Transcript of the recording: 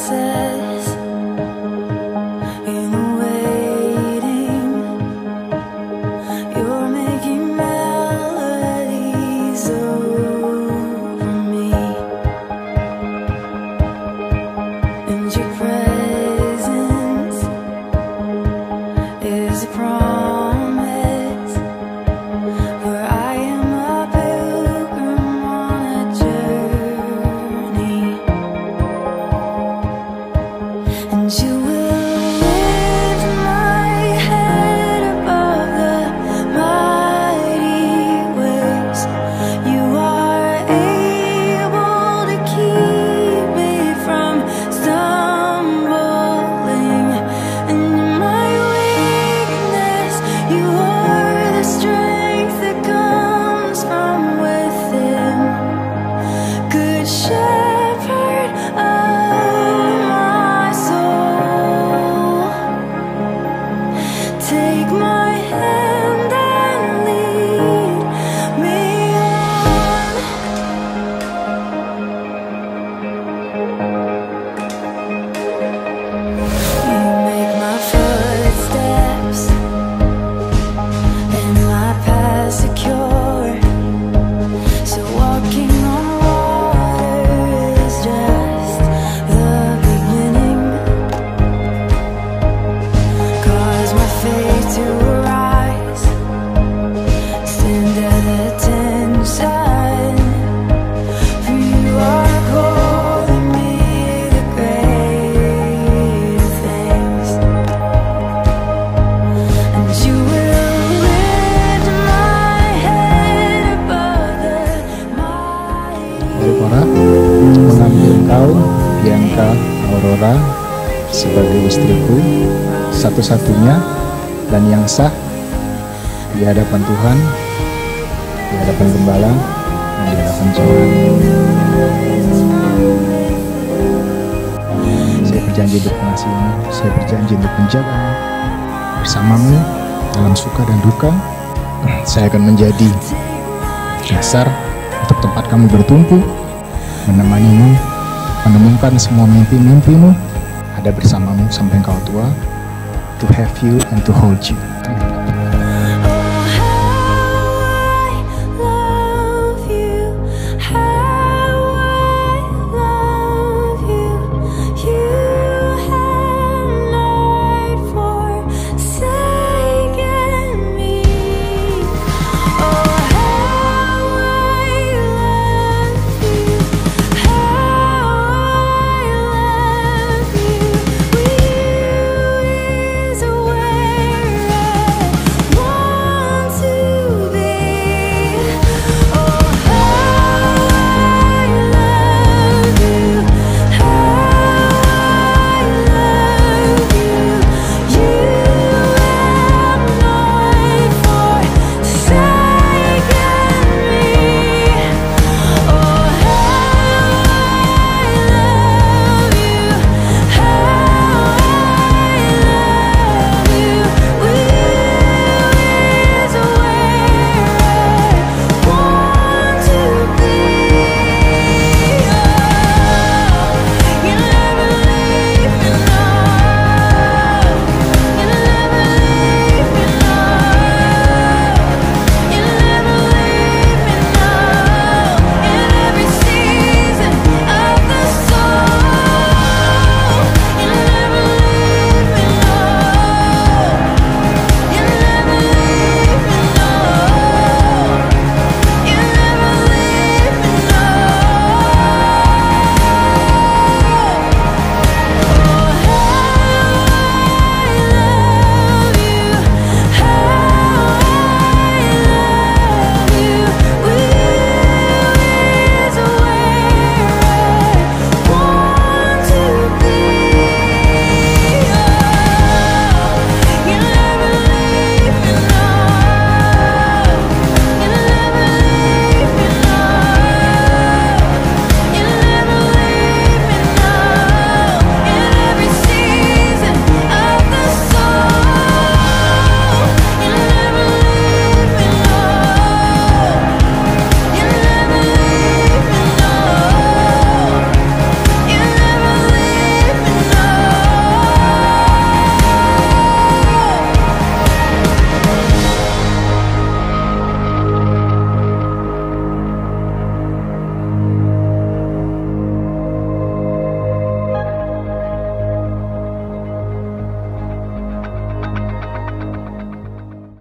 process in the waiting. You're making melodies over me, and your presence is a promise, where I am a pilgrim on a journey, and you will lift my head above the mighty waves. You are able to keep me from stumbling, and in my weakness, you are the strength that comes from within. Good Shepherd of my soul, take my hand and lead me on. You make my footsteps and my path secure, so walking on water is just the beginning. Cause my faith to rise, stand at attention, for you are calling me the greater things, and you will lift my head above the mighty. Deborah mengambil kau, Bianca Aurora, sebagai istriku satu-satunya dan yang sah di hadapan Tuhan, di hadapan Gembala, dan di hadapan Tuhan. Saya berjanji untuk mengasihimu, saya berjanji untuk menjagamu, bersamamu dalam suka dan duka. Saya akan menjadi dasar untuk tempat kamu bertumpu, menemanimu, menemukan semua mimpi-mimpimu, ada bersamamu sampai engkau tua, to have you and to hold you.